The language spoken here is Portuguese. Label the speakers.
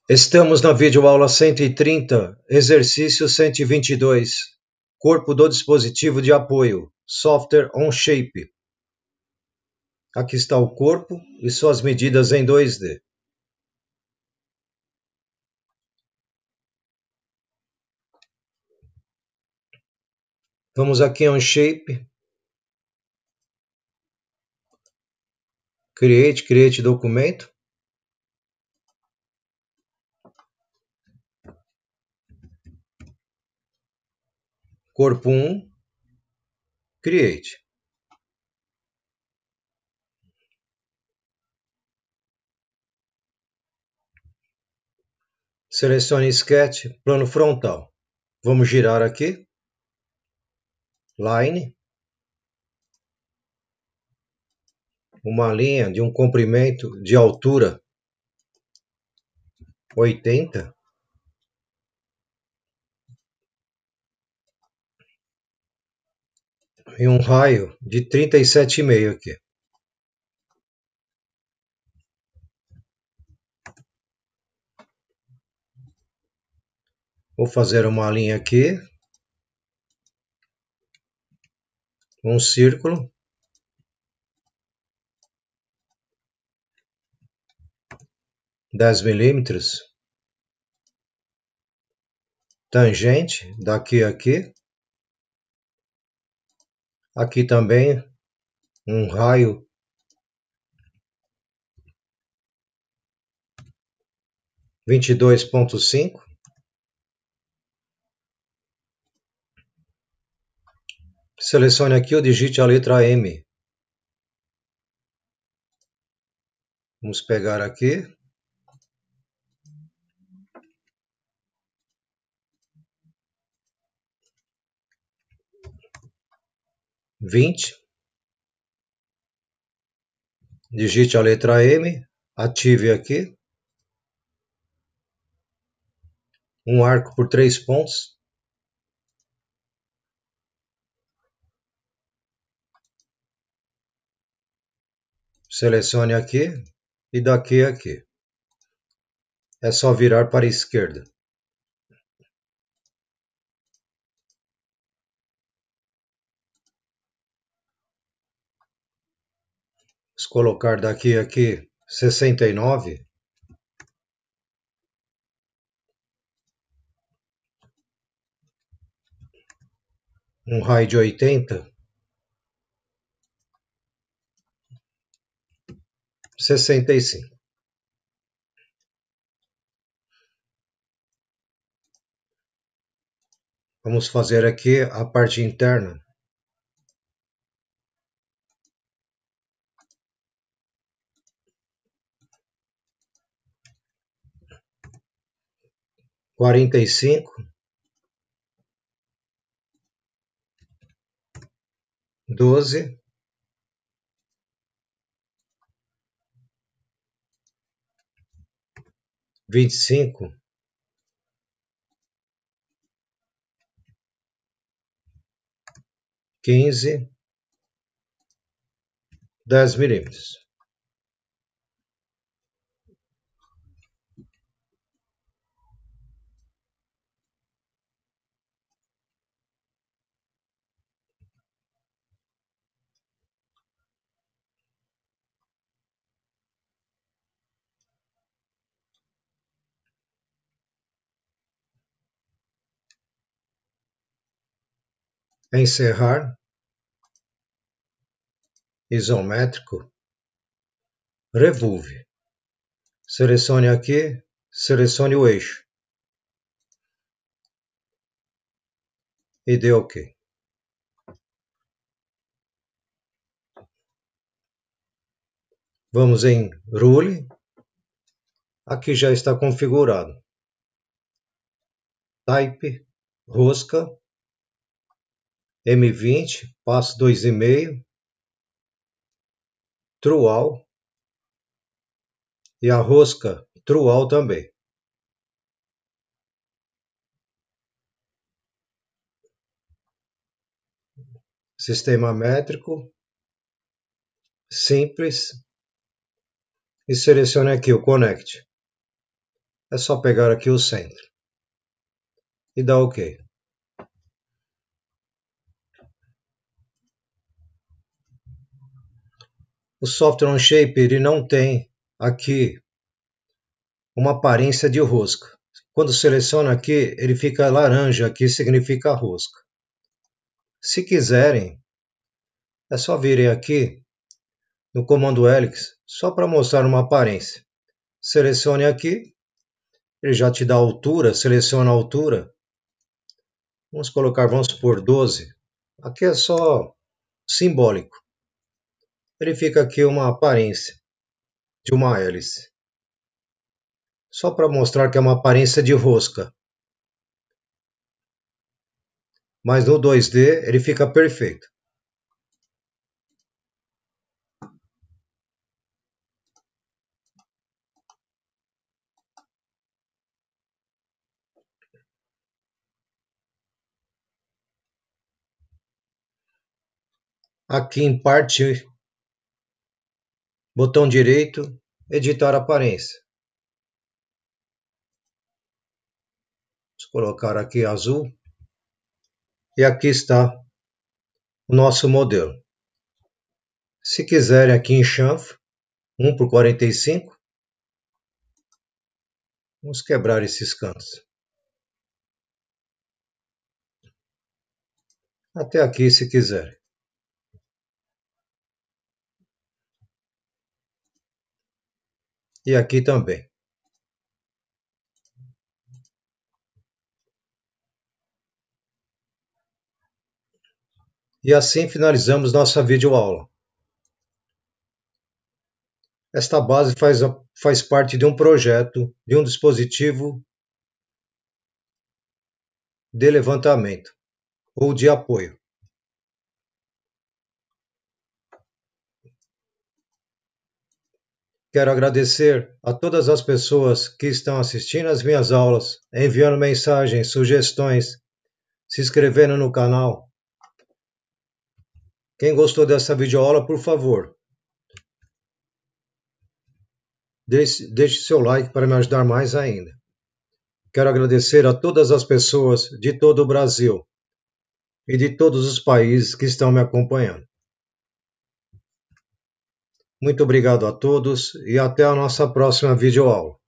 Speaker 1: Estamos na videoaula 130, exercício 122, corpo do dispositivo de apoio, software Onshape. Aqui está o corpo e suas medidas em 2D. Vamos aqui em Onshape, Create documento. Corpo 1, Create. Selecione Sketch, plano frontal. Vamos girar aqui. Line. Uma linha de um comprimento de altura 80. E um raio de 37,5 aqui. Vou fazer uma linha aqui, um círculo, 10 milímetros, tangente daqui a aqui, aqui também um raio 22,5. Selecione aqui ou digite a letra M. Vamos pegar aqui. "20". Digite a letra M, ative aqui. Um arco por 3 pontos. Selecione aqui e daqui a aqui. É só virar para a esquerda. Vamos colocar daqui a aqui 69. Um raio de 80. 65. Vamos fazer aqui a parte interna. Quarenta e cinco, 12, 25, 15, 10 milímetros. Encerrar. Isométrico. Revolve. Selecione aqui, selecione o eixo. E dê OK. Vamos em Rule. Aqui já está configurado. Type, rosca, M20, passo 2,5, Trual e a rosca Trual também. Sistema métrico, simples, e selecione aqui o Connect. É só pegar aqui o centro e dar OK. O software Onshape ele não tem aqui uma aparência de rosca. Quando seleciona aqui, ele fica laranja, aqui significa rosca. Se quiserem, é só virem aqui no comando Helix, só para mostrar uma aparência. Selecione aqui, ele já te dá a altura, seleciona a altura. Vamos supor 12. Aqui é só simbólico. Ele fica aqui uma aparência de uma hélice. Só para mostrar que é uma aparência de rosca. Mas no 2D ele fica perfeito. Aqui em parte, botão direito, editar aparência. Vamos colocar aqui azul. E aqui está o nosso modelo. Se quiserem aqui em chanfre, 1:45, vamos quebrar esses cantos. Até aqui se quiserem. E aqui também. E assim finalizamos nossa videoaula. Esta base faz parte de um projeto, de um dispositivo de levantamento ou de apoio. Quero agradecer a todas as pessoas que estão assistindo às minhas aulas, enviando mensagens, sugestões, se inscrevendo no canal. Quem gostou dessa videoaula, por favor, deixe seu like para me ajudar mais ainda. Quero agradecer a todas as pessoas de todo o Brasil e de todos os países que estão me acompanhando. Muito obrigado a todos e até a nossa próxima videoaula.